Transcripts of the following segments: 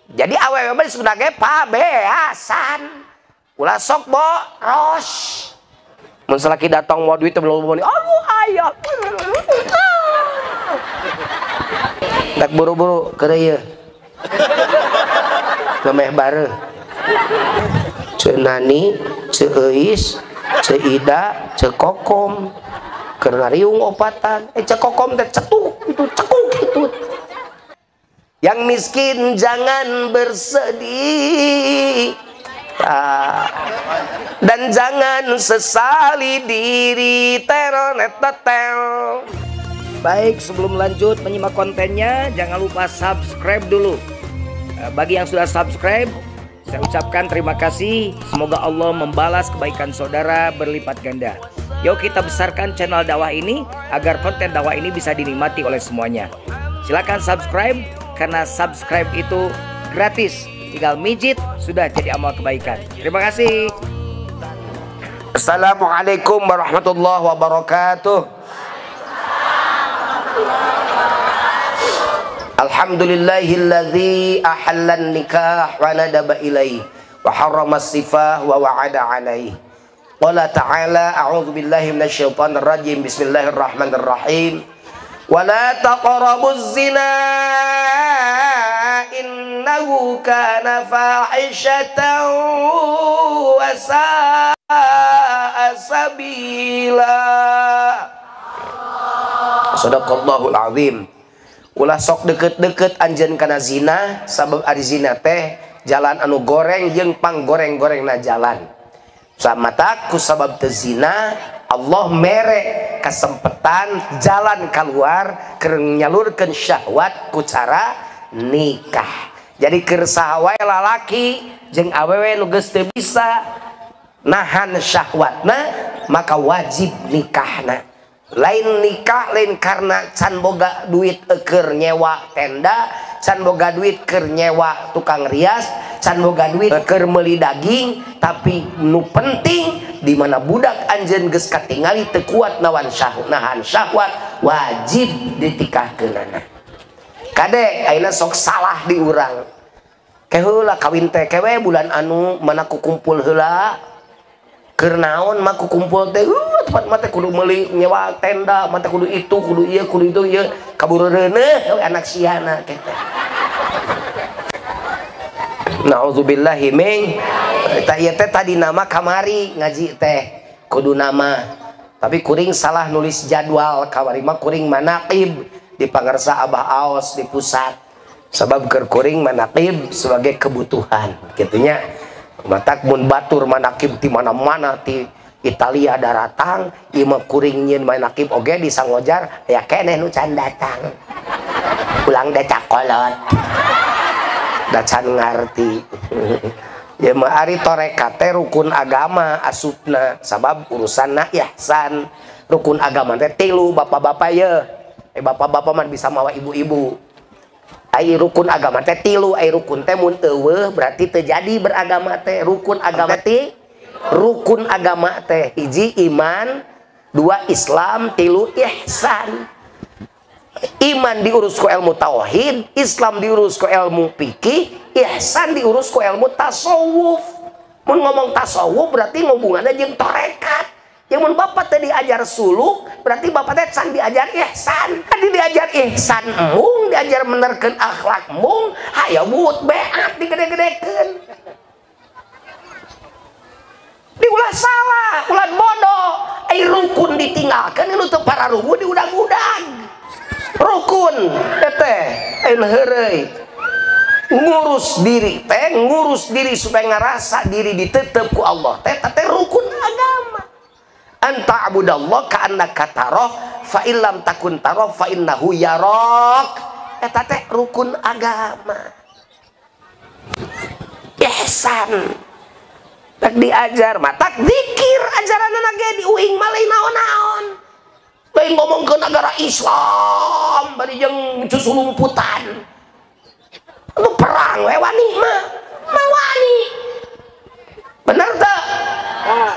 Jadi awewe mah sebenarnya pabeasan. Ulah sok boros. Mun salaki datang mau duit belum mau. Aduh aya. Tak buru-buru keur ieu. Gemeh bareu. Ceu Nani, ceu Euis, ceu Ida, ceu Kokom. Keur ngariung opatan. Ceu Kokom teh cetuk itu, cekuk itu. Yang miskin jangan bersedih. Dan jangan sesali diri. Baik, sebelum lanjut menyimak kontennya, jangan lupa subscribe dulu. Bagi yang sudah subscribe, saya ucapkan terima kasih. Semoga Allah membalas kebaikan saudara berlipat ganda. Yuk kita besarkan channel dakwah ini agar konten dakwah ini bisa dinikmati oleh semuanya. Silakan subscribe, karena subscribe itu gratis. Tinggal mijit, sudah jadi amal kebaikan. Terima kasih. Assalamualaikum warahmatullahi wabarakatuh. Alhamdulillahilladzi ahallan nikah wa nadaba ilaihi wa harrama sifah wa wa'ada alaihi. Qala ta'ala a'udzu billahi minasyaitonir rajim. Bismillahirrahmanirrahim. Wa la taqrabuz zina innahu kana fahishatan wa sa'a sabila. Shadaqallahul azim. Ulah sok deket-deket anjeun kana zina, sabab ari zina teh jalan anu goreng jeung panggoreng-gorengna jalan. Samatak ku sabab teu zina Allah mere kesempatan jalan keluar keur nyalurkeun syahwat ku cara nikah. Jadi keur saha wae lalaki jeung awewe nu geus teu bisa nahan syahwatna maka wajib nikahna. Lain nikah lain karena can boga duit keur nyewa tenda, can boga duit keur nyewa tukang rias, can boga duit keur meuli daging, tapi nu penting di mana budak anjeun geus katingali teu kuat nahan syahwat wajib ditikahkeunana. Kade ayeuna sok salah di urang. Ke heula kawin teh kewe bulan anu mana ku kumpul heula. Keur naon mah ku kumpul teh tempat mah teh kudu meuli nyewa tenda, mah teh kudu itu, kudu ieu, kudu itu ieu, kaburu reuneuh anak siana teh. Nauzubillahi min eta ieu teh tadi nama kamari ngaji teh kudu nama. Tapi kuring salah nulis jadwal kamari mah kuring manaqib di pangarsa Abah Aos di pusat. Sabab keur kuring manaqib sebagai kebutuhan gitunya. Matak mun batur manakib di mana-mana ti Italia daratang, ieu mah kuring nyeun manakib oge di Sangojar aya keneh nu can datang. Ulang teh cakolot. Da can ngarti. Ieu mah ari torekat teh rukun agama asupna, sabab urusanna ihsan. Rukun agama teh 3 bapak-bapak ye. Bapak-bapak mah bisa mawa ibu-ibu. Ai rukun agama teh 3, ai rukun teh mun eueuh berarti teu jadi beragama teh. Rukun agama teh rukun agama teh 1 iman, 2 Islam, 3 ihsan. Iman diurus ku ilmu tauhid, Islam diurus ku ilmu fikih, ihsan diurus ku ilmu tasawuf. Mun ngomong tasawuf berarti ngobunganna jeung tarekat. Yang mun bapak teh diajar suluk berarti bapak teh can diajar ihsan. Tadi diajar ihsan mung, diajar menerkeun akhlak mung, hayo buut beat digede-gedekeun. Diulah salah, ulah bodoh. Ai rukun ditinggalkeun nu teu pararugu diudag-udag. Rukun teh heureuy. Ngurus diri teh, ngurus diri supaya ngarasa diri ditetep ku Allah teh rukun agama. Anta abudallah ka'annaka tarah fa illam takun tarah fa innahu yarak. Eta teh rukun agama. Ihsan tak diajar mah tak zikir ajaranna ge diuing mah lain naon-naon. Bae ngomong ke negara Islam bari jeung cusulumputan. Lu perang we wani mah wani. Bener tak?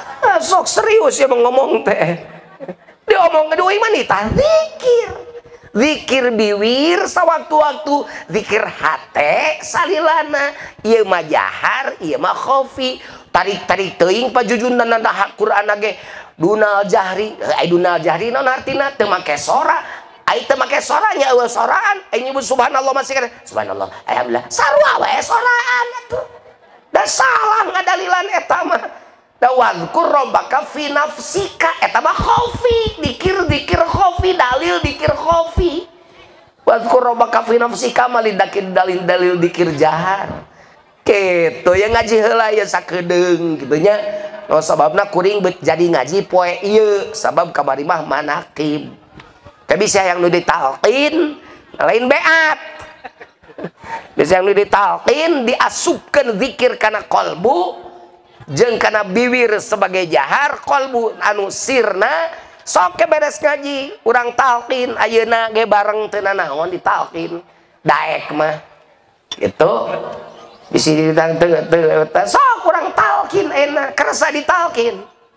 Sok serius ya ngomong teh. Dia omong kedua iman nih zikir. zikir biwir sawaktu-waktu, zikir hate salilana, ieu mah jahar, ieu mah khafi. Tarik-tarik teuing pajujun dan Quran ge dunal jahri, dunal jahri naon artina teu make sora. Ai teu make sora nya eueuh soraan, ai nyebut subhanallah masih kana subhanallah, alhamdulillah, sarua wae soraan atuh. Da salah ngadalilan eta mah. Da wadkur rabbaka fi nafsika eta mah khafi, dikir khafi, dalil dikir khafi. Wadkur rabbaka fi nafsika mah dalil dikir jahar. Kitu ya ngaji heula ya sakedeung kitu nya. No sababna kuring jadi ngaji poe ieu sabab kamari mah manaqib. Teu bisa yang nu ditalqin lain beat. Bisa yang nu ditalqin diasupkeun zikir kana qalbu jeung kana bibir sebagai jahar, qalbu anu sirna sok ke beres ngaji urang talqin ayeuna ge bareng teu naon ditalqin daek mah gitu. Bisi ditang teu sok urang talqin enak kersa ditalqin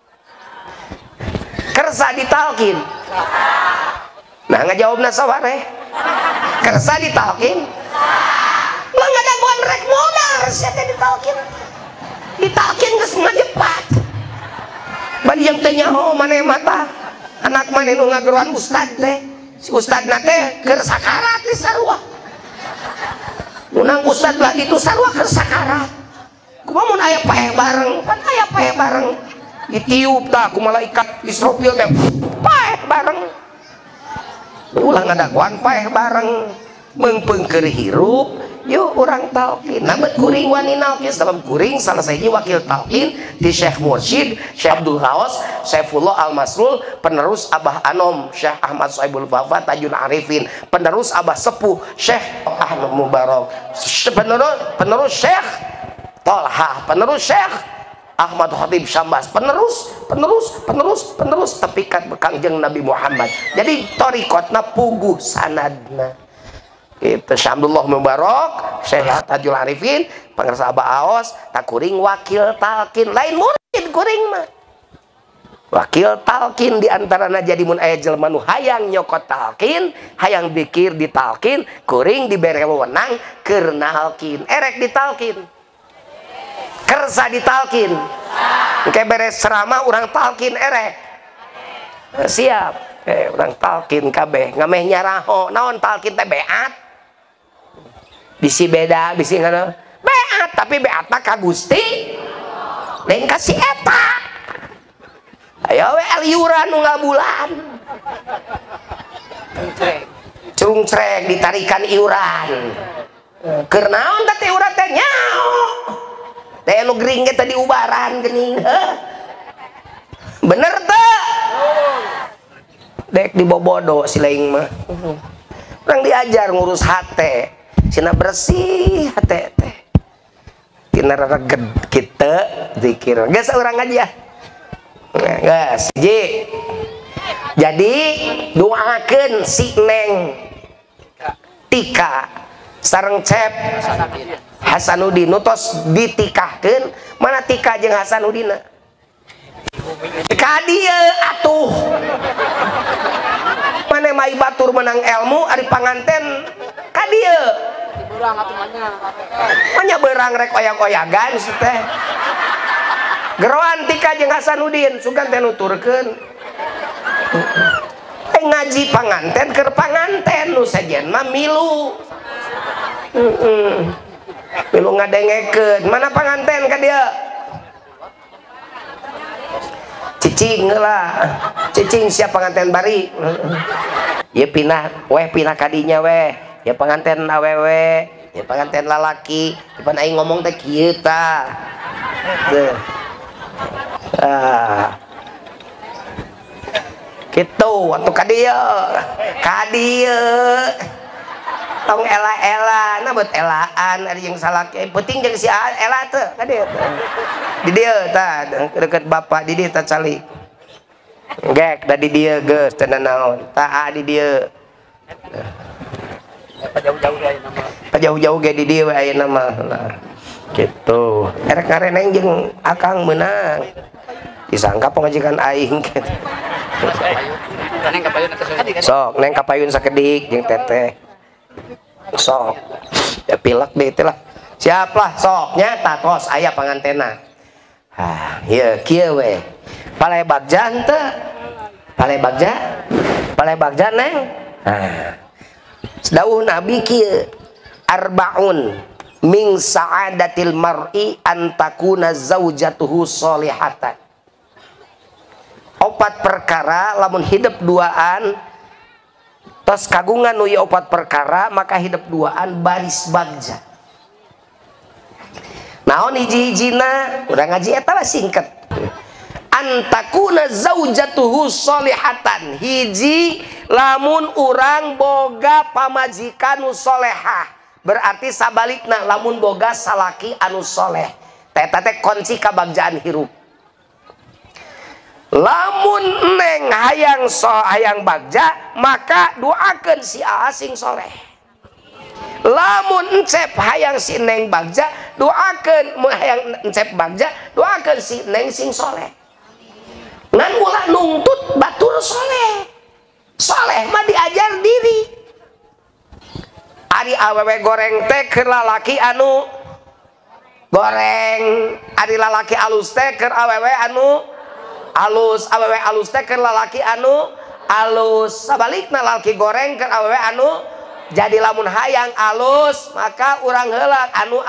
nah ngajawabna sawareh kersa ditalqin lah ngadaguan rek modal sia teh ditalqin geus ngajepat bari yang teh nyaho maneh mata anak maneh nu ngageruan ustad teh si ustadna teh keur sakarat di sarua munang ustad lah itu sarua keur sakarat kumaha mun aya paeh bareng kan aya paeh bareng ditiup tah ku malaikat Israfil teh paeh bareng ulah ngadaguan paeh bareng meungpeung keur hirup yuk orang talqin namet kuring wani nalqin sabab kuring salah sahiji wakil talqin di Syekh Mursyid Syekh Abdul Ghawas Saifullah Al-Masrul, penerus Abah Anom Syekh Ahmad Sohaibul Wafa Tajun Arifin, penerus Abah Sepuh Syekh Ahmad Mubarak, penerus Syekh Tolha, penerus Syekh Ahmad Khatib Syambas, penerus tepikat Kangjeng Nabi Muhammad. Jadi torikotna puguh sanadna itu Syamdullah Mubarak Syekh Tajul Arifin pangarsa Abah Aos tak kuring wakil talqin lain murid kuring mah wakil talqin diantarana jadi mun aya jelema nu hayang nyokot talqin hayang dikir ditalqin kuring dibere wewenang keur nalqin erek ditalqin kersa ditalqin engke beres ceramah urang talqin erek siap urang talqin kabeh ngameh nyaraho naon talqin teh beat bisi beda bisi kana beat tapi beat mah ka Gusti lain ka si eta aya we aliuran nu ngabulan cungcrek ditarikan iuran keur naon teh iuran teh nyao teh nu gering ge teh diubaran geuning bener teh dek dibobodo si laing mah urang diajar ngurus hate cina bersih hati teh tina reged kita zikir geus urang aja geus ji jadi doakeun si Neng Tika sareng Cep Hasanuddin nutos ditikahkeun mana Tika jeung Hasanuddin ka dieu atuh mane mai batur menang ilmu ari panganten ka dieu nya beurang rek oyag-oyagan teh geroan Tika jeung Hasanuddin sugan teh nuturkeun ngaji panganten keur panganten nu sajen mah milu milu ngadengekeun mana panganten ka dieu cicing lah cicing siap panganten bari ya pindah kadinya weh ya panganten awewe ya panganten lalaki depan aing ngomong teh kieu tah gitu waktu kadieu tong ela-ela na beut elaan ada yang salah penting jeung si ela teh kadieu di dieu tah deket bapak di dieu tah calik gek da di dieu geus teu naon tah di dieu jauh-jauh ge di dieu ayeuna mah gitu erek ngareneng jeung akang meunang disangka pengajikan aing sok neng kapayun sakedik jeung teteh sok ya pilek deh itulah siap lah soknya tatos aya pangantena ieu kieu we pale bagja henteu pale bagja neng dawuh nabi kieu arbaun min sa'adatil mar'i antakuna zaujatuhu sholihatan. 4 perkara lamun hidup duaan tos kagungan nu 4 perkara maka hidup duaan baris bagja. Naon hiji-hijina urang ngaji eta lah singket. Antakuna zaujatuhu sholihatan. Hiji lamun urang boga pamajikan nu solehah. Berarti sabalikna lamun boga salaki anu soleh teh kunci kabagjaan hirup. Lamun neng hayang bagja maka doakeun si aa sing soleh. Lamun encep hayang si neng bagja doakeun mun hayang encep bagja doakeun si neng sing soleh. Ngan ulah nungtut batur soleh. Soleh mah diajar diri. Ari awewe goreng teh keur lalaki anu goreng, ari lalaki alus teh keur awewe anu alus, awewe alus teh keur lalaki anu alus. Sabalikna lalaki goreng keur awewe anu jadi lamun hayang alus maka urang heula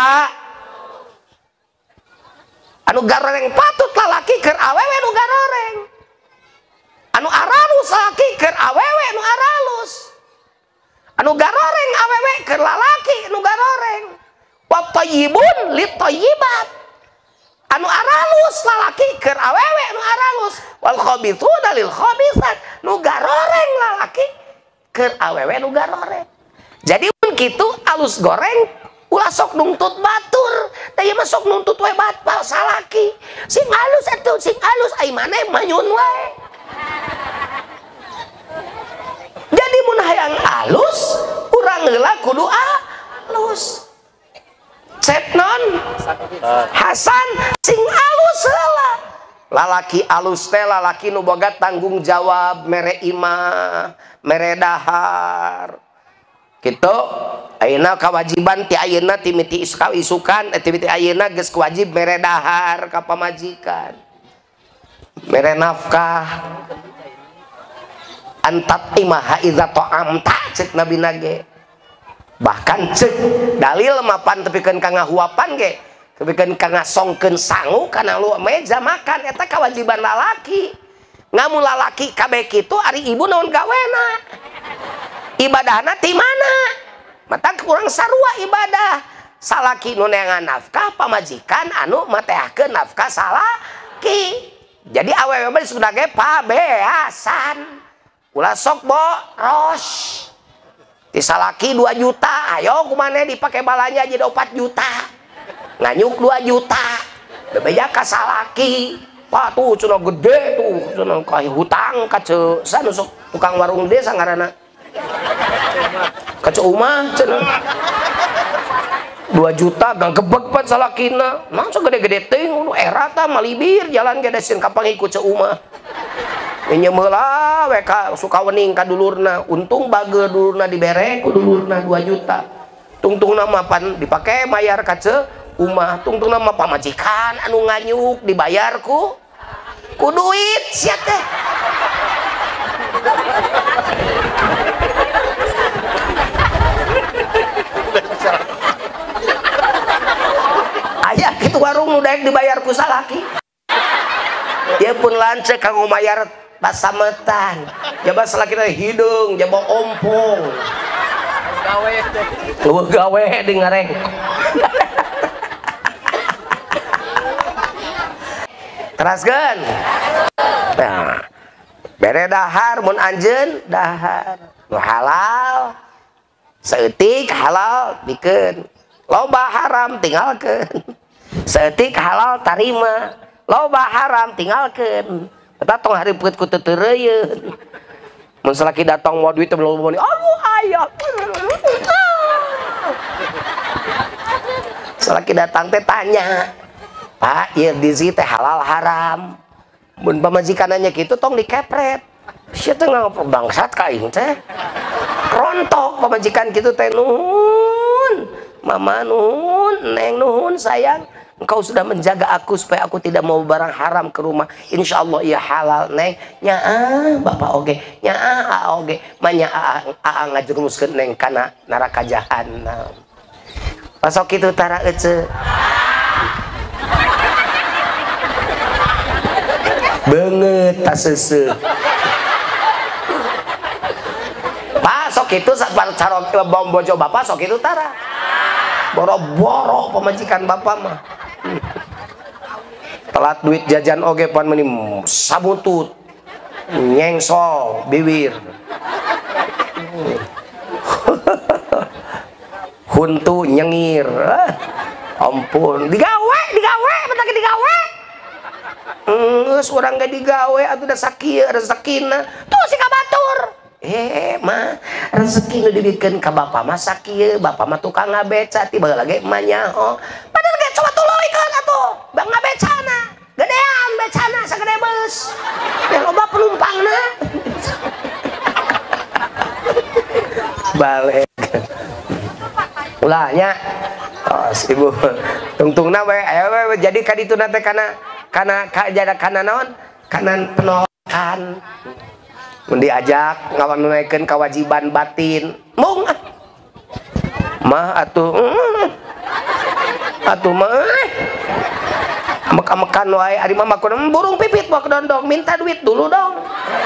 anu garoreng patut lalaki keur awewe nu garoreng. Anu aralus lalaki keur awewe nu aralus. Anu garoreng awewe keur lalaki anu garoreng. Wa thayyibun lit thayyibat. Anu aralus lalaki keur awewe anu aralus. Wal khabithuna lil khabithat. Nu garoreng lalaki keur awewe nu garoreng. Jadi mun kitu alus goreng ulah sok nuntut batur. Da ieu mah sok nuntut we batal salaki. Sing alus atuh sing alus ai maneh manyun wae. Jadi mun hayang alus urang heula kudu alus. Cep non Hasan sing alus heula. Lalaki alus teh lalaki nu boga tanggung jawab, mere imah, mere dahar. Kitu ayeuna kawajiban ti ayeuna ti miti isukan ti miti ayeuna geus wajib mere dahar ka pamajikan. Mere nafkah antat imaha idza ta'amta cek nabi nage. Bahkan cek dalil mapan tepikeun ka ngahuapan ge tepikeun ka ngasongkeun sangu kana lu meja makan eta kewajiban lalaki. Ngamun lalaki kabeh kitu ari ibu naon gawena ibadahna ti mana matang kurang sarua ibadah salaki nu neangan nafkah pamajikan anu matehakeun nafkah salaki. Jadi awewe mah sudah ge pabeasan ulah sok boros ti salaki 2 juta ayo kumaneh dipake balanja jadi 4 juta nganyuk 2 juta bebeja ka salaki pak tuh cenah gede tuh cenah ka hutang ka ceusan sok tukang warung desa ngaranna ka umah cenah 2 juta ganggebeg pan salakina mangsa gede-gede teuing era tah malibir jalan ge desin ka pangikut umah. Nyemeula we ka suka wening ka dulurna untung bage dulurna dibere ku dulurna 2 juta tungtungna mah pan dipake bayar ka umah tungtungna mah pamajikan anu nganyuk dibayar ku duit sia teh. Aya kitu warung nu daek dibayar ku salaki dia pun lancet kanggo mayar pasametan jaba salakina hidung jaba ompong gawe di ngareng teraskeun nah bere dahar mun anjeun dahar nu halal saeutik halal dikeun loba haram tinggalkeun saeutik halal tarima loba haram tinggalkeun eta tong hareupeut ku teu teureyeun mun salaki datang mau duit teh belum mau aduh aya salaki datang teh tanya Pak ieu di teh halal haram mun pamajikananya kitu tong dikepret sia teh bangsat ka aing teh rontok pamajikan kitu teh nuhun mama nuhun neng nuhun sayang engkau sudah menjaga aku supaya aku tidak mau barang haram ke rumah, insya Allah ia halal neng nyaa bapak oge nyaa oge manya ngajerumuskeun neng kana neraka jahanam pasok kitu tara ece banget tak sese pak sok itu cara bom bojo bapak sok itu tara boro-boro pemajikan bapak mah telat duit jajan oge pan meni sabutut nyengsol bibir huntu nyengir ampun digawe bentar digawe urang gak digawe atuh da sakieu rezekina tuh si kabatur mah rezeki nu dibikeun ka bapa mah sakieu bapa mah tukang ngabeca tiba lagi emah nyaho padahal ge coba tuluykeun atuh bang ngabecana gedean becana sagede beus teh loba penumpangna balik ulahnya ibu tungtungna we aya we jadi ka ditu teh kana naon kana penolakan mun diajak ngawanunaykeun kewajiban batin mung mah atuh mah amek-amekan wae ari mah makunan burung pipit bawa ke dondong minta duit dulu dong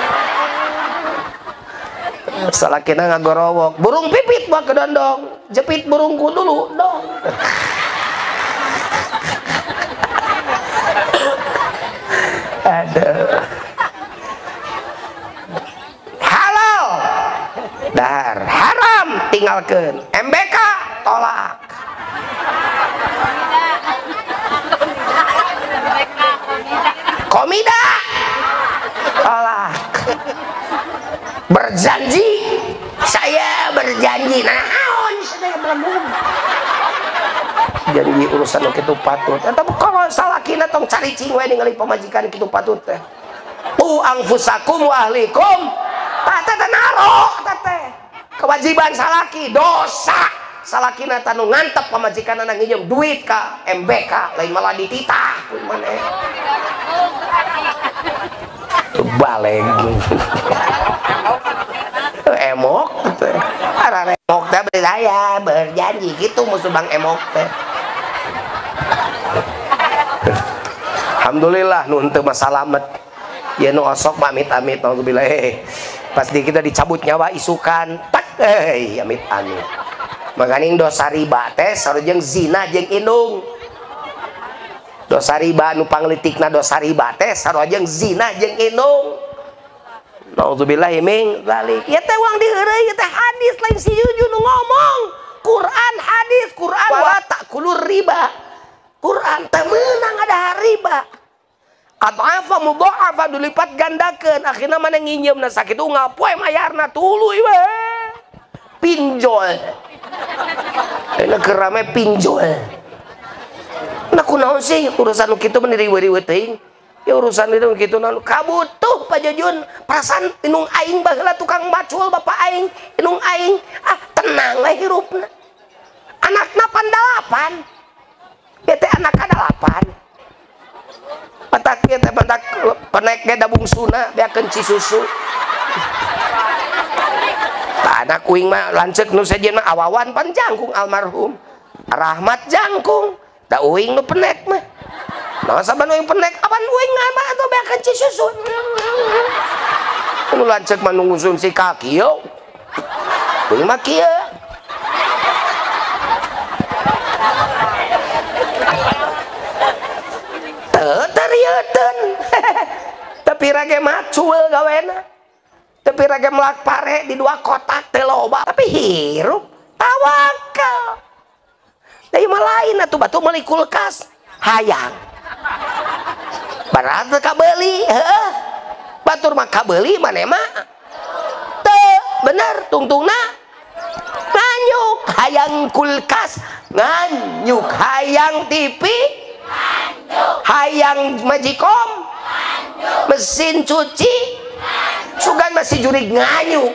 salakina ngagorowok burung pipit bawa ke dondong jepit burungku dulu dong aduh halal dahar haram tinggalkan MBK tolak komida tolak berjanji saya berjanji naon saya belum janji urusan kitu patut eta kalau salakina tong caricing we ningali pamajikan kitu patut teh anfusakum wa ahlikum tata naro teh kewajiban salaki dosa salakina tanu ngantep pamajikan anak nginjem duit ka MBK lain malah dititah kuy maneh baleng emok teh ara emok teh saya berjanji gitu musuh bang emok teh alhamdulillah nu henteu masalamet ya nu osok amit-amit naudzubillah pas di kita dicabut nyawa isukan tak amit-amit makaning dosa riba teh sareng zina jeung indung dosa riba nu panglitikna dosa riba teh sareng zina jeung indung naudzubillah min zalik ya teh ulang diheureuy teh hadis lain si Yuju nu ngomong Quran hadis Quran wala takulur riba Quran teh meunang ada riba adhafa mudha'afa dilipat gandakeun akhirna mana nginjeumna sakitu ngapoe mayarna tuluy we pinjol euna keur rame pinjol nah kunaon sih urusan nu kitu mah diriweuh-riweuh teuing ya urusan itu kitu naon kabutuh Pak Jujun perasaan inung aing baheula tukang bacul bapak aing inung aing tenang we hirupna anakna pandalapan ya teh anakna 8 patak ieu teh patak penek ge da bungsuna beakeun cisusu tah anak kuing mah lanceuk nu sejen mah awawan pan jangkung almarhum Rahmat jangkung da uing nu penek mah nah saban uing penek apan uing mah atuh beakeun cisusu nu lanceuk mah nu ngusun si kaki yo uing mah kieu terieuteun tapi rage macul gawena tapi rage melak pare di 2 kotak teh loba tapi hirup tawakal da ieu mah lain atuh batu meuli kulkas hayang barat kabeuli heuh batur mah kabeuli maneh mah teu bener tungtungna nganyuk hayang kulkas nganyuk hayang TV hayang majikom mesin cuci sugan masih jurig nganyuk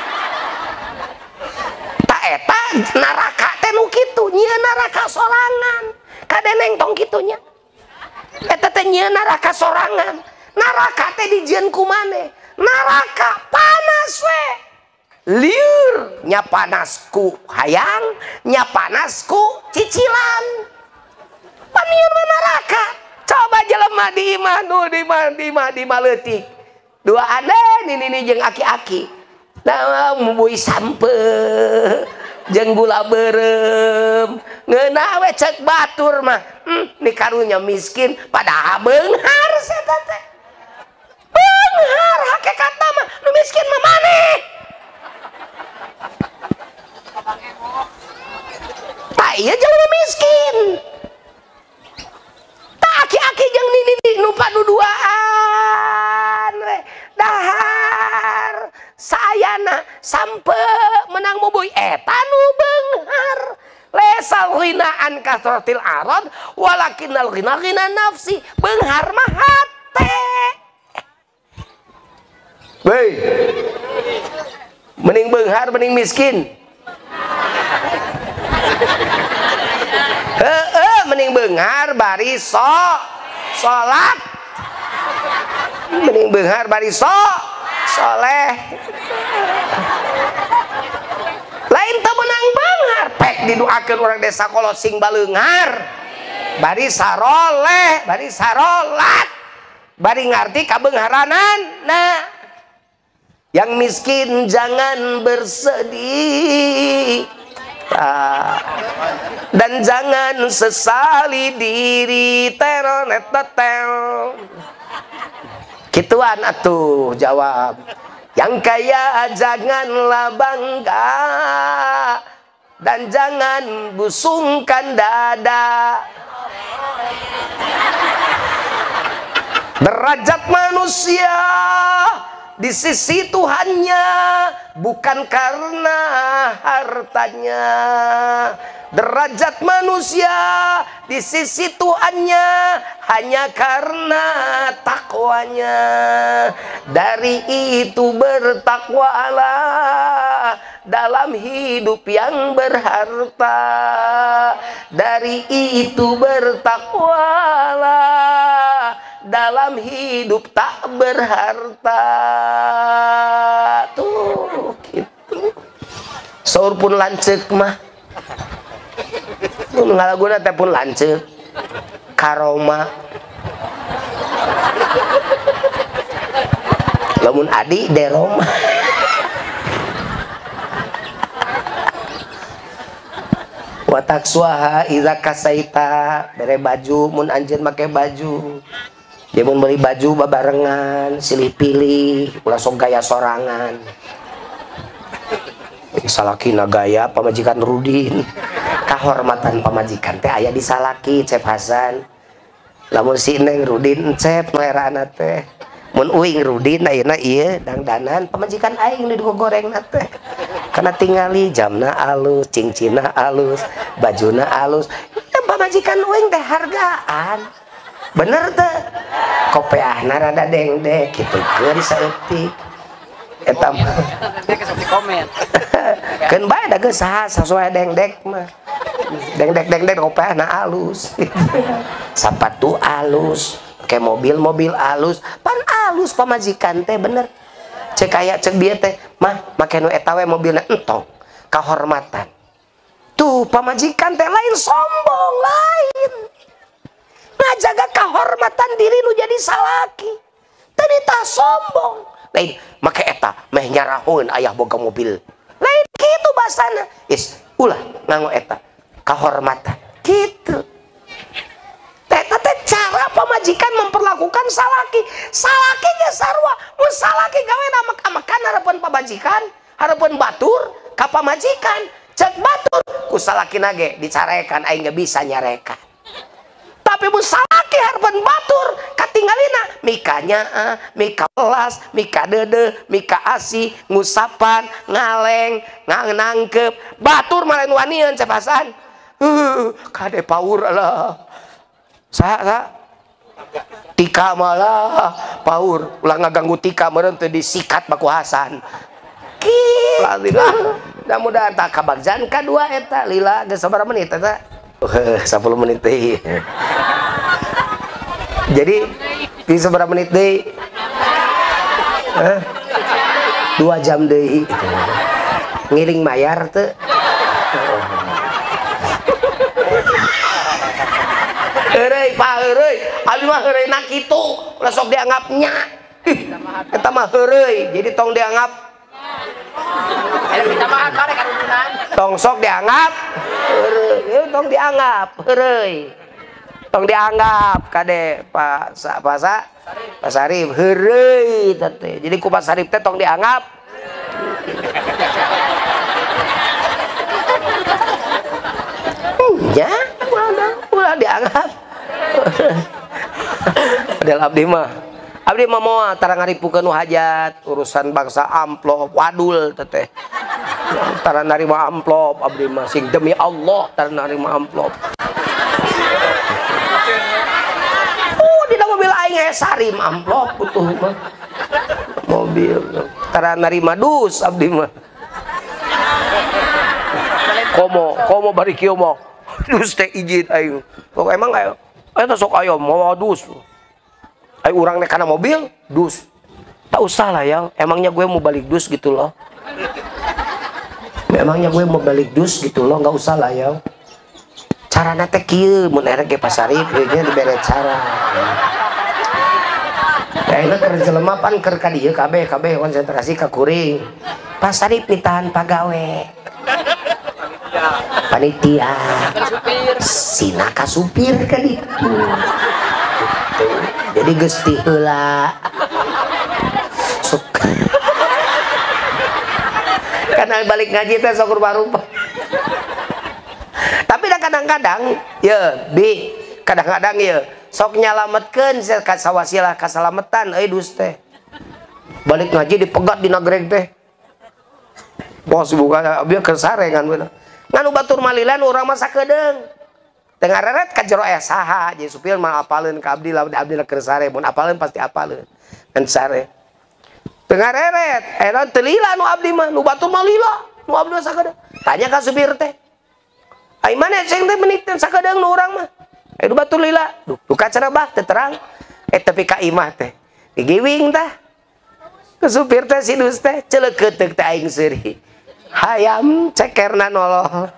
tak eta neraka teh nu kitu nya neraka sorangan kadeneng tong kitunya eta teh nya neraka sorangan neraka teh dijieun ku maneh neraka panas we liur nya panasku hayang nya panasku cicilan panieur neraka coba jelema di imah nu di maleutik dua ane ini jeung aki-aki nah mubui sampe jeung gula beureum ngeunah we ceuk batur mah ni karunya miskin padahal beunghar eta teh beunghar hakikatna mah nu miskin mah maneh tah ieu jelema miskin tah aki-aki jeung nini nu paduduaan we dahar sayana sampe menang mubui eta nu beunghar lesal ghinaan kasratil arad walakinnal ghina nafsi beunghar mah hate weh mending beunghar mending miskin mending beunghar bari salat mending beunghar bari soleh lain teu menang beunghar pek didoakeun urang desa Kolosing baleunghar bari saroleh bari sarolat bari ngarti kabeungharanan nah yang miskin jangan bersedih dan jangan sesali diri teronetetel kituan atuh jawab yang kaya janganlah bangga dan jangan busungkan dada derajat manusia di sisi Tuhannya bukan karena hartanya derajat manusia di sisi Tuhannya hanya karena takwanya dari itu bertakwalah dalam hidup yang berharta dari itu bertakwalah dalam hidup tak berharta tuh gitu saur pun lanceuk mah ngalaguna teh pun lanceuk karoma lamun adi deroma watak suaha iza kasaita bere baju mun anjeun make baju dia mun beli baju babarengan silih pilih ulah sok gaya sorangan salakina gaya pamajikan Rudin kahormatan pamajikan teh aya di salaki Cep Hasan lamun si Neng Rudin Cep merana teh mun uing Rudin ayeuna ieu dangdanan pamajikan aing nu digorengna teh kana tingali jamna alus cincina alus bajuna alus pamajikan uing teh hargaan bener teh kopeahna rada dengdek kitu keur saeutik eta mah komen keun bae da geus saha sesuai dengdek mah dengdek kopeahna alus sapatu alus ke mobil alus pan alus pamajikan teh bener cek aya cek bieu teh mah make nu eta we mobilna entong kahormatan tuh pamajikan teh lain sombong lain ngajaga kahormatan diri nu jadi salaki tadi tah sombong lain make eta meh nyarahun ayah boga mobil lain kitu basana is ulah nganggo eta kahormatan kitu eta teh cara pamajikan memperlakukan salaki ge sarua mun salaki gawe amak-amakan harapan pamajikan harapan batur ka pamajikan cek batur ku salakina ge dicarekan aing ge bisa nyarekan tapi mun salaki harapan batur katinggalina mikanya mika pelas mika dede mika asih ngusapan ngaleng nangkep batur malen wanian Cep Hasan kade paur lah saha Tika malah paur ulah ngaganggu Tika meureun teu disikat baku Hasan. Gila mudah-mudahan tak kabagjan kadua eta lila geus sabaraha menit eta 10 menit deui. Jadi di sabaraha menit deui 2 jam deui ngiring mayar teu. Heureuy Pak heureuy abdi mah heureuy kitu ulah sok dianggap nya eta mah heureuy jadi tong dianggap tong sok dianggap heureuy tong dianggap heureuy tong dianggap kade Pak Sarip heureuy teh jadi ku Pak Sarip teh tong dianggap ya ulah dianggap padahal abdi mah mau tara ngaripukeun nu hajat urusan bangsa amplop wadul teteh tara narima amplop abdi mah sing demi Allah tara narima amplop dina mobil aing sarim amplop butuh mah mobil tara narima dus abdi mah komo bari kieu mah dus teh izin aing kok emang ayo eta sok aya mau dus ayo urang nek kana mobil dus tak usah lah yang emangnya gue mau balik dus gitu loh emangnya gue mau balik dus gitu loh nggak usah lah yang carana teh kieu mun erek ge Pasarip ge dibere cara ayeuna keur jelema pan keur ka dieu kabeh konsentrasi ka kuring Pasarip ditahan pagawe panitia sina ka supir ka ditu jadi geus ti heula karena balik ngaji teh sok rupa-rupa tapi kadang-kadang ya bi kadang-kadang ya sok nyalametkeun sawasilah kasalametan euy dus teh balik ngaji dipegat di nagreg teh bos buka bieu keur sarengan bener nganu batur malilan urang mah sakedeung teu ngareret ka jero saha jadi supir mah apaleun ka abdi keur sare mun apaleun pasti apaleun kan sare teu ngareret eta teu lila nu abdi mah nu batur mah lila nu abdi mah sakedeung tanya ka supir teh ai mana ceng teh menit sakedeung nu urang mah nu batur lila duh ka cerebah teu terang tapi ka imah teh digiwing tah ke supir teh si dus teh ceuleukeut teh aing seuri hayam cekerna noloh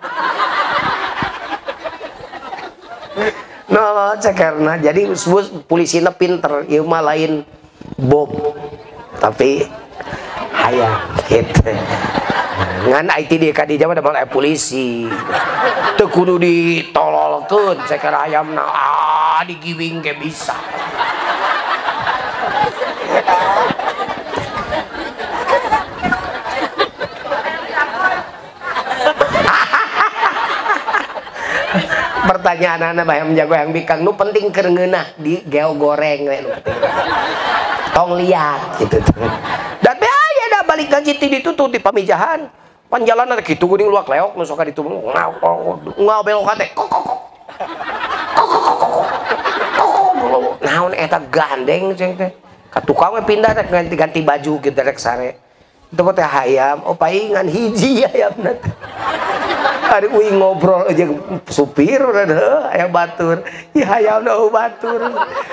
cekerna jadi polisina pinter ieu mah lain bom tapi hayam gitu ngan IT di ka di Jawa da malah polisi teu kudu ditololkeun ceker hayamna digiwing ge bisa pertanyaan anak bayam jago yang bikang nu penting keur ngeunah di geo goreng we nu penting tong liat gitu dan be aya da balik ngaji ti ditu tuh di pamijahan pan jalan ada kitu geuning luak leok nu sok ka ditu ngau belok teh naon eta gandeng ceng teh ka tukang we pindah teh ganti baju gitu rek sare itu teh hayam paingan hiji hayamna teh hari uing ngobrol aja supir udah aya batur ya hayam dah batur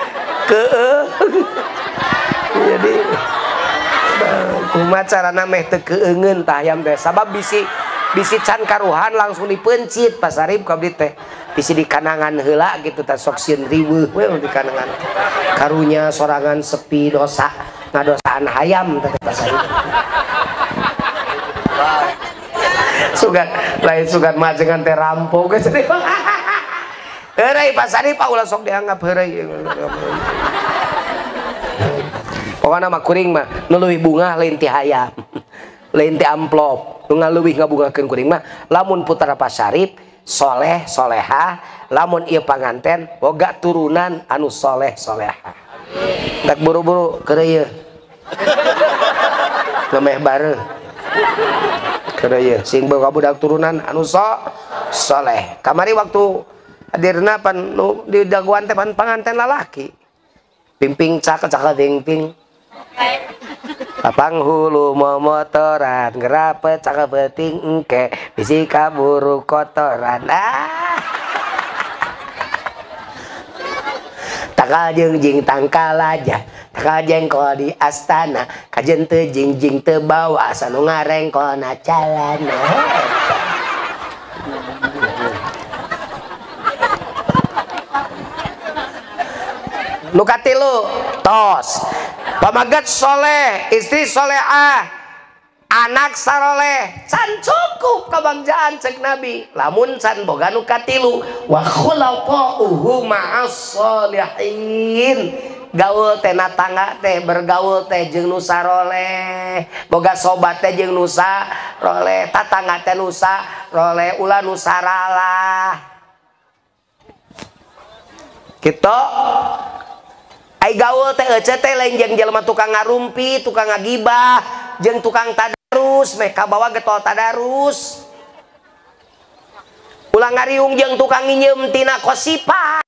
jadi kumaha carana meh teu keueungeun tah hayam teh sabab bisi can karuhan langsung dipencit Pasarip ka abdi teh bisi dikanangan heula gitu tah sok sieun riweuh we di kanangan karunya sorangan sepi dosa ngadosaan hayam teh Pasarip sugan lain sugan majengan teh rampok geus heureuy Pasarip ulah sok dianggap heureuy pokona mah kuring mah nu leuwih bunga lain ti hayam lain ti amplop nu ngaleuwih ngabungakeun kuring mah lamun putra Pasarip soleh solehah lamun ieu panganten boga turunan anu soleh solehah dak buru-buru keur ieu lemeh bareuh sing boga budak turunan anu soleh kamari waktu hadirna pan di daguan teh pan panganten lalaki pimping cak pimping panghulu momotoran ngerape cak beting engke bisi kaburu kotoran takal jeung tangkal aja takal jengkol di astana kajen teu jing teu bawa sanu ngarengkol na calana nu katilu tos pamaget soleh istri soleah anak saroleh can cukup kabagjaan cek Nabi lamun can boga nu katilu wa khulafa'uhu ma'as sholihin gaul teh na tangga teh bergaul teh jeung nu saroleh boga sobat teh jeung nu saroleh tatangga teh nu saroleh ulah nu saralah kitu. Ai gaul teh ece teh lain jeung jelema tukang ngarumpi, tukang ngagibah, jeung tukang tadarus, meh kabawa getol tadarus. Ulah ngariung jeung tukang nginyeum tina kosipa.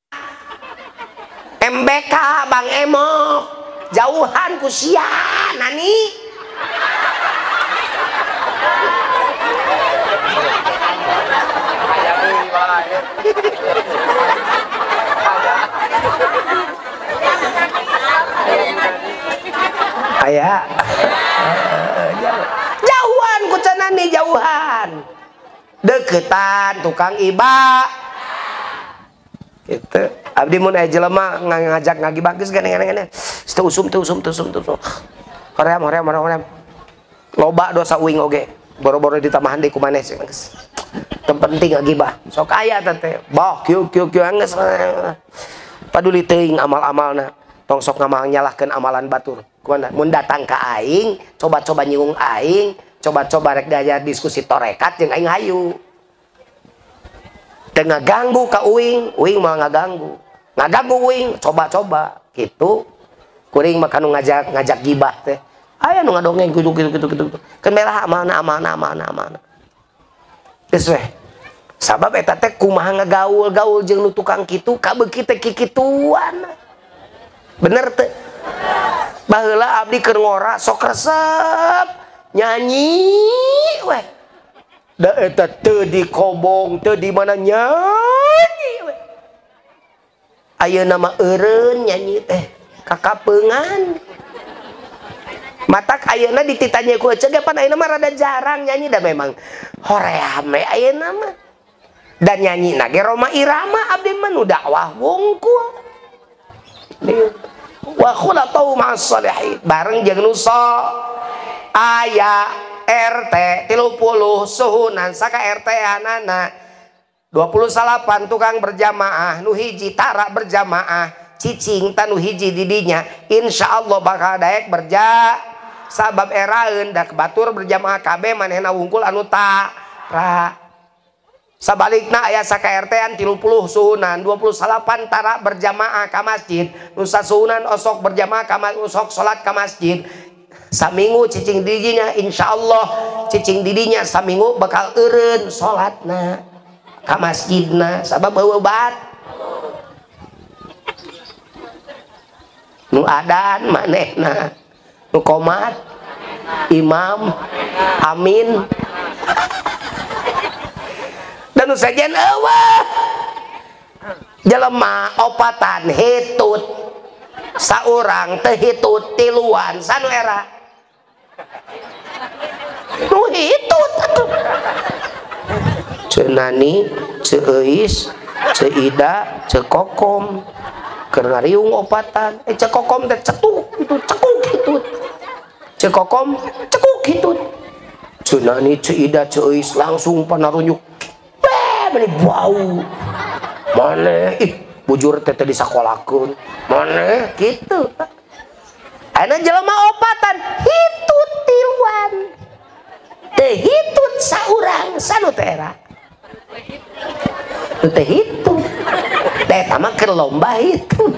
MBK Bang Emo, jauhan ku sia nani. Aya jauhan ku cenah nih jauhan deketan tukang iba gitu abdi mun aya jelema ngajak ngagibah geus gane-gane teu usum hoream loba dosa uing oge boro-boro ditambahan deui ku maneh geus teu penting ngagibah sok aya teh boh kieu geus paduli teuing amal-amalna tong sok ngamal nyalahkeun amalan batur kumaha mun datang ka aing coba-coba nyinggung aing coba-coba rek diajar diskusi torekat jeung aing hayu teu ngaganggu ka uing mah ngaganggu uing coba-coba gitu kuring mah kanu ngajak gibah teh aya nu ngadongeng gitu keun melah amalna geus weh sabab eta teh kumaha ngagaul jeung nu tukang kitu kabeuki teh kikituan bener teh baheula abdi keur ngora sok resep nyanyi weh da eta teu dikobong teu di mana nyanyi weh ayeuna mah eureun nyanyi teh kakapeungan matak ayeuna dititanya ku eceuk ge pan ayeuna mah rada jarang nyanyi da memang hoream we ayeuna mah dan nyanyi na ge Roma Irama abdi mah nu dakwah wungkul wa khulafa'u ma'as sholihin bareng jeung nu aya RT 30 suhunan saka RT anana 28 tukang berjamaah nu hiji tara berjamaah cicing tanu hiji didinya insyaallah bakal daek sabab eraeun da batur berjamaah kabeh manehna wungkul anu tara sabalikna aya saka RT-an 30 suhunan 28 tara berjamaah ka masjid nu sasuhunan osok berjamaah osok salat ka masjid saminggu cicing didinya insyaallah cicing didinya saminggu bakal eureun salatna ka masjidna sabab heueuh bat nu adan manehna nu qomat imam amin dan sajian eueuh jelema opatan hitut saurang teu hitut tiluan sanu era nu hitut atuh cenani ceuis ceida cekokom keur ngariung opatan cekokom teh cetuk itu cekuk hitut cekokom cekuk hitut cenani ceida ceuis langsung panarunyuk bani bau maneh bujur teh disakolakeun maneh kitu ana jelema opatan hitut tiluan teh hitut saurang sanu teh era teh hitut teh mah keur lomba hitut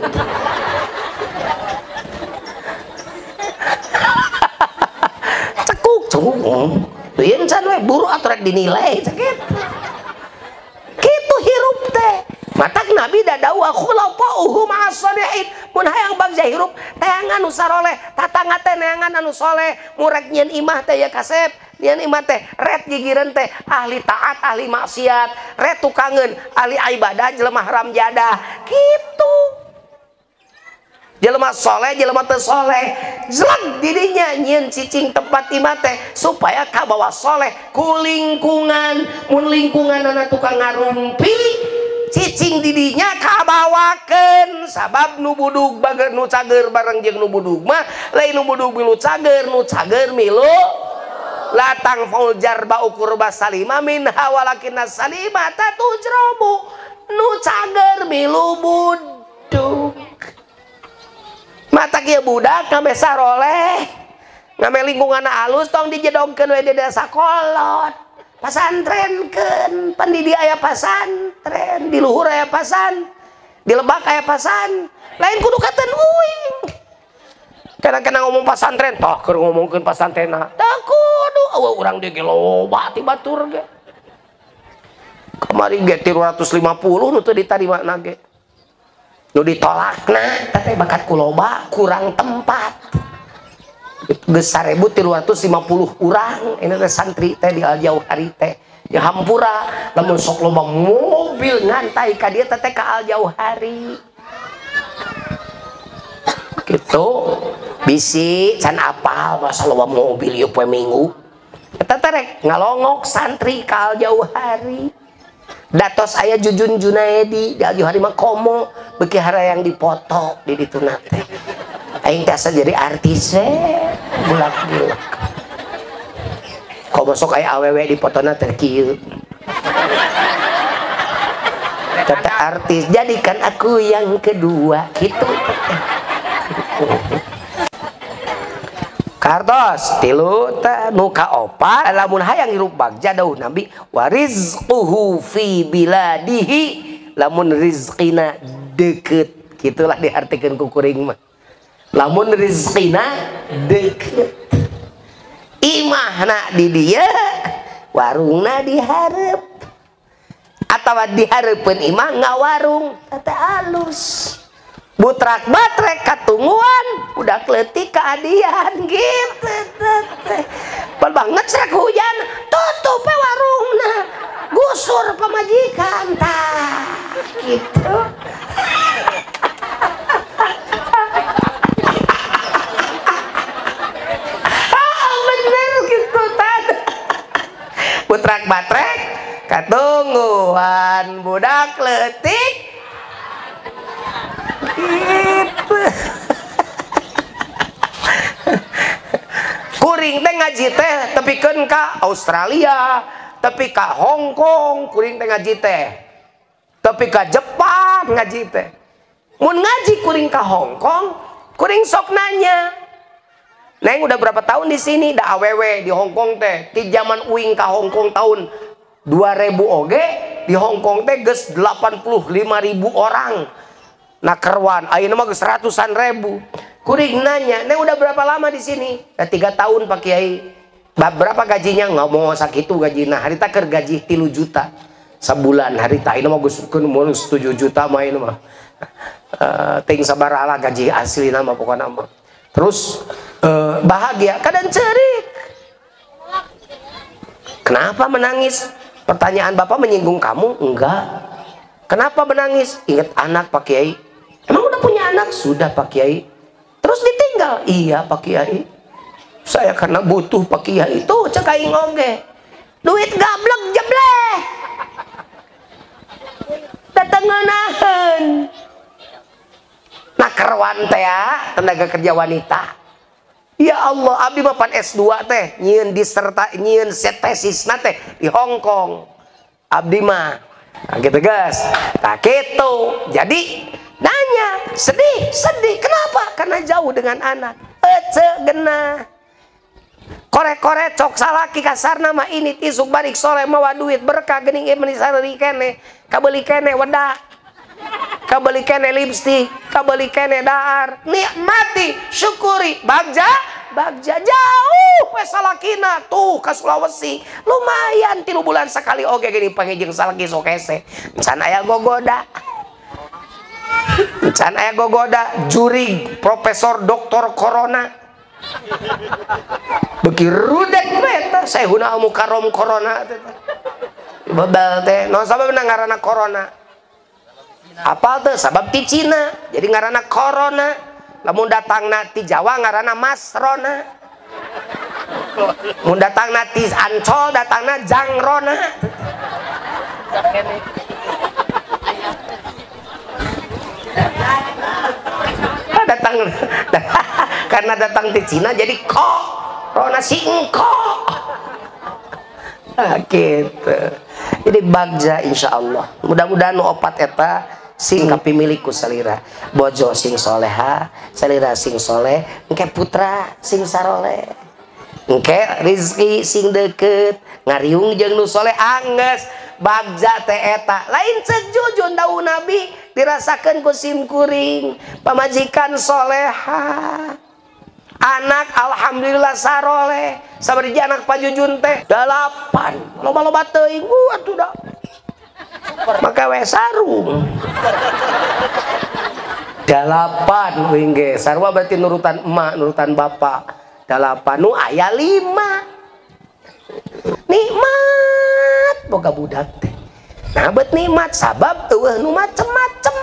cekuk teuing can we buru atuh rek dinilai sakitu kitu hirup teh matakna nabi dadawa khulafa'uhu ma'as shalihin mun hayang bagja hirup teangan anu saroleh tatangga teh neangan anu soleh murek nyeun imah teh ya kasep nyeun imah teh ret gigireun teh ahli taat ahli maksiat ret tukangeun ahli ibadah jelema haram jadah kitu jelema soleh jelema teu soleh jelag dirinya nyieun cicing tempat imah teh supaya kabawa soleh ku lingkungan mun lingkunganana tukang ngarumpi cicing didinya kabawakeun sabab nu budug bager nu cager bareng jeung nu budug mah lain nu budug milu cager nu cager milu latang fauljar ba ukur basalima min hawalakinna salima tatujrobu nu cager milu budug mata kieu budak ngame saroleh ngame lingkungan alus tong dijedongkeun we di desa kolot pasantrenkeun pandidi aya pasantren di luhur aya pasan di Lebak aya pasan lain kudu katen uing kadang-kadang ngomong pasantren toh keur ngomongkeun pasantrena tah kudu eueuh urang dia ge loba ti batur ge kamari ge 350 nu teu ditarimana ge nu ditolakna teh bakat kuloba kurang tempat geus 1350 urang ini teh santri teh di Al-Jauhari teh ya hampura lamun sok loba mobil ngantai ka dieu teh ka Al-Jauhari gitu bisi can apal masa loba mobil ieu poe Minggu eta teh rek ngalongok santri ka Al-Jauhari datos aya Jujun Junaedi di Al-Jauhari mah komo beuki harayang dipoto di ditu teh aing teh asa jadi artis bulak-bulak komo sok aya awewe di fotona teh kieu kata artis jadikan aku yang kedua gitu kartos tilu nu kaopat lamun hayang hirup bagja daun nabi warizquhu fi biladihi lamun rizqina deket gitulah diartikeun ku kuring mah lamun rizqina deket imahna di dieu warungna dihareup atawa dihareupeun imah ngawarung teh alus butrak batrek katungguan udah kletik keadian gitu bal banget srek hujan tutup warungna gusur pemajikan tah gitu bener gitu tah butrak batrek katungguan budak kletik gitu kuring teh ngaji teh tepikeun ka Australia tepi ka Hong Kong kuring teh ngaji teh tepi ka Jepang ngaji teh mun ngaji kuring ka Hong Kong kuring sok nanya neng udah berapa tahun di sini da awewe di Hong Kong teh ti zaman uing ka Hong Kong tahun 2000 oge di Hong Kong teh geus 85.000 orang nah kerwan ayeuna mah geus ratusan ribu kuring nanya neng udah berapa lama di sini 3 tahun Pak Kiai berapa gajinya nggak mau sakitu gajina harita keur gaji 3 juta sebulan harita ayeuna mah geus 7 juta mah ayeuna mah ting sabaraha gaji asli nama pokokna mah terus bahagia kadang cerik kenapa menangis pertanyaan bapak menyinggung kamu enggak kenapa menangis ingat anak Pak Kiai emang udah punya anak? Sudah Pak Kiai. Terus ditinggal? Iya Pak Kiai. Saya karena butuh Pak Kiai itu cek aing oge. Duit gablek jebleh. Datengeunaheun. Nah kerwan teh ya, tenaga kerja wanita. Ya Allah, abdi mah pan S2 teh, nyieun nyieun tesisna teh di Hong Kong. Abdi mah nah, gitu guys. Nah gitu. Jadi nanya, sedih, kenapa? Karena jauh dengan anak. Genah. Korek-korek cok salaki kasar nama ini tisuk barik sore mawa duit berkah gening ieu meuni sareurik kene, kabeli kene wedak. Kabeli kene lipstik, kabeli kene dahar. Nikmati, syukuri, bagja jauh we salakina tuh ka Sulawesi. Lumayan 3 bulan sekali oge gini panggil jeung salaki sok hese. Can aya gogoda. can aya gogoda jurig profesor doktor corona beki rudek eta Sayyiduna Mukarram corona babal teh no sabab ngaranna corona apal teh sabab ti Cina jadi ngaranna corona lamun datangna ti Jawa ngaranna Masrona mun datangna ti Ancol datangna Jangrona datang karena datang di Cina jadi corona si engko gitu. Jadi bagja insyaallah mudah-mudahan opat eta sing kapimiliku salira bojo sing soleha salira sing soleh engke putra sing saroleh engke rezeki sing deket ngariung jeung nu soleh angges bagja teh eta lain ceuk jujun daun Nabi dirasakan ku sim kuring pamajikan soleha anak alhamdulillah saroleh sabariji anak pajujun teh 8 loba-loba teuing atuh da maka we sarung 8 wing ge sarua berarti nurutan emak nurutan bapak 8 nu aya 5 nikmat boga budak teh nah bet nikmat sabab eueuh nu macem-macem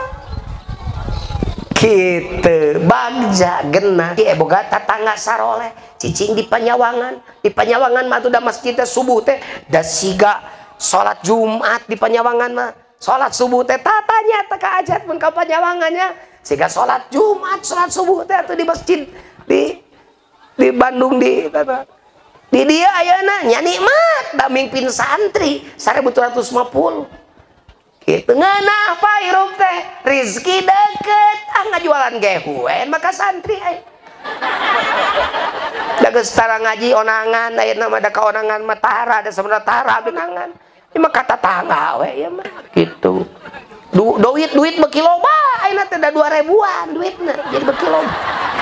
kitu bagja genah boga tatangga saroleh cicing di Panyawangan mah tuh da masjid teh subuh teh da siga salat Jumat di Panyawangan mah salat subuh teh tatanya teh ka ajat mun ka Panyawangannya siga salat Jumat salat subuh teh atuh di masjid di Bandung di dia ayeuna nya nikmat da mingpin santri 1250 gitu ngeunah Pak hirup teh rezeki deket ngajualan gehuwen maka santri aya da geus tara ngaji onangan ayeuna mah da kaonangan mah tahara da sabenerna tahara benangan ieu mah kata tangga we ieu mah kitu duit beki loba ayeuna teh da 2000-an duitna jadi beki loba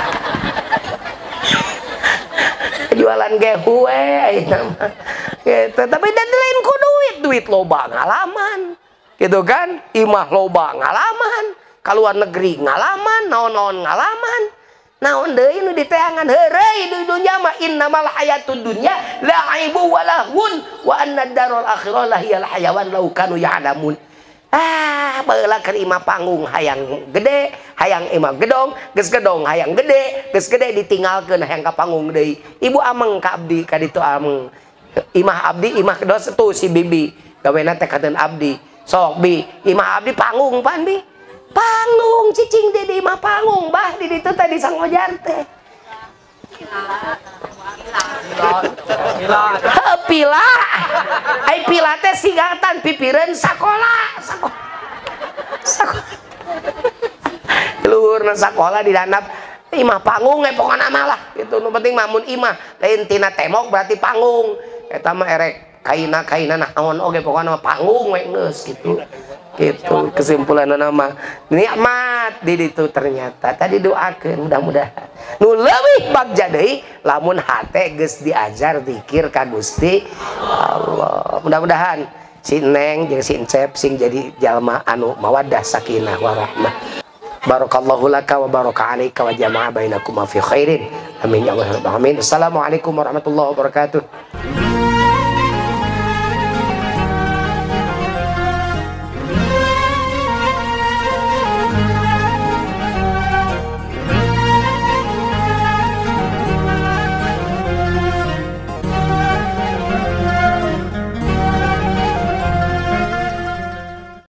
jualan gehu ayeuna mah gitu tapi dan lain ku duit loba ngalaman gitu kan imah loba ngalaman kaluar negeri ngalaman naon-naon ngalaman naon deui nu diteangan heureuy di dunya mah innamal hayatud dunya la'ibu wa lahun wa anna darul akhirah lahiyal hayawan law kanu ya'lamun baheula keur imah panggung hayang gede hayang imah gedong geus gedong hayang gede geus gede ditinggalkeun hayang ka panggung deui ibu ameng ka abdi ka ditu ameng imah abdi imah kedos tuh si bibi gawena teh kaden abdi sok bi imah abdi panggung pan bi panggung cicing di imah panggung bah di ditu tadi sang ojar teh pila ai pila teh singatan pipireun sakola luhurna sakola di handap imah panggung pokona mah lah gitu nu penting mah mun imah lain tina temok berarti panggung eta mah erek kaina naon oge pokona panggung we geus gitu kesimpulan nama nikmat di ditu ternyata tadi doakeun mudah-mudahan nu leuwih bagja deui lamun hate geus diajar zikir ka Gusti Allah mudah-mudahan si Neng jeung si Encep sing jadi jalma anu mawaddah sakinah warahmah barakallahu laka wa baraka alaika wa jama'a bainakum fi khairin amin ya rabbal alamin assalamualaikum warahmatullahi wabarakatuh